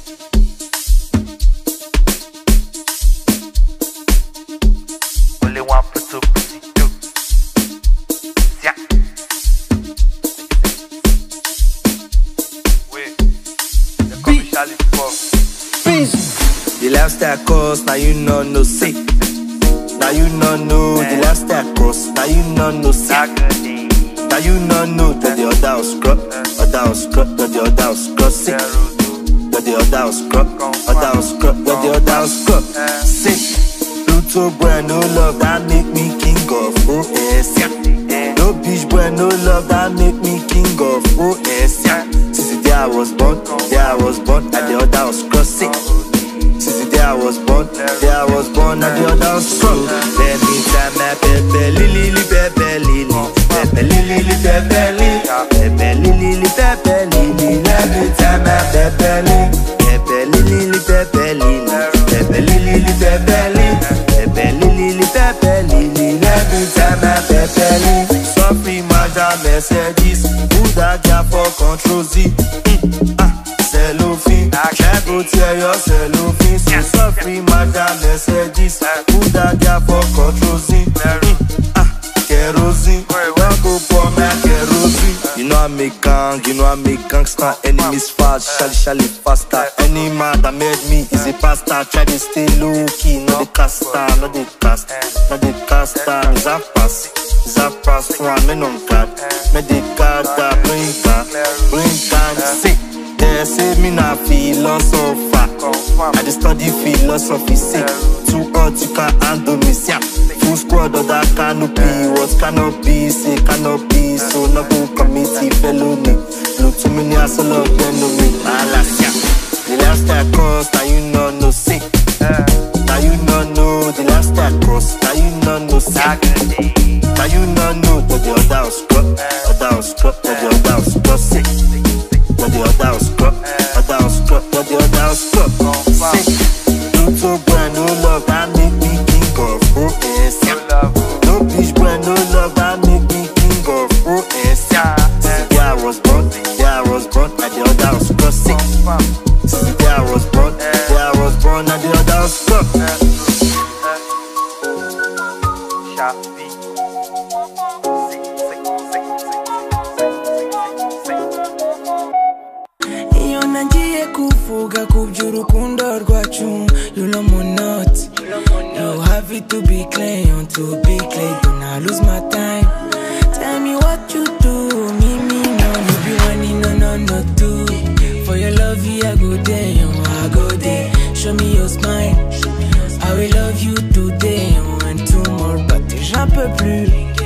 Only one for two, two. Yeah. Wait. The commercial is for. The lifestyle cost, now you no sick. Now you know the lifestyle cost, now you no sick. Now you know that the other house scrub, that the other house scrub sick. That the other house scrub, that the other house scrub sick. Pluto boy, no love, that make me king of OS. No bitch boy, no love, that make me king of OS. Since the day I was born, at the other house scrub sick. Since the day I was born, at the other house scrub. Let me tie my pepe lily, pepe lily, pepe lily, pepe lily, pepe lily, pepe lily. Let me tie my pepe lily, pepe lily, pepe lily, pepe lily, pepe lily, pepe lily, pepe lily. Let me tie my pepe lily. Suffering madam Mercedes, who that girl for control Z? Cellophane, go tear your cellophane. So suffering madam Mercedes, who that girl for control Z? Kerosene, don't go for my kerosene. You know I make gangster, enemies fast, shally faster. Any man that made me is a pastor. Try to stay low key, not the caster, not the caster. Is that pass one, men on card, me the card that bring can sick. They say me na philosopher, I just study philosophy sick. Too hot you can't handle me, yeah. Full squad of that canopy, what cannot be, say cannot be. So no go committee felony. Look too many hustle of enemy. Alaska, the lifestyle cost, now you no sick. Now you know the lifestyle cost, now you no sick. Now you know that the other house scrub, that the other house scrub sick. That the other house scrub, that the other house scrub sick. Pluto boy, no love, that make me king of OS. No bitch boy, no love, that make me king of OS. Since the day I was born, at the other house scrub sick. Since the day I was born, at the other house scrub. Iyo nangiye kuvuga kuby'urukundo rwacu, you know my not. You have it to be clear, to be clear. Do not lose my time. Tell me what you do, me no, you be running no do. For your love, I go there, I go there. Show me your smile. I will love you today and tomorrow, but j'en peux plus.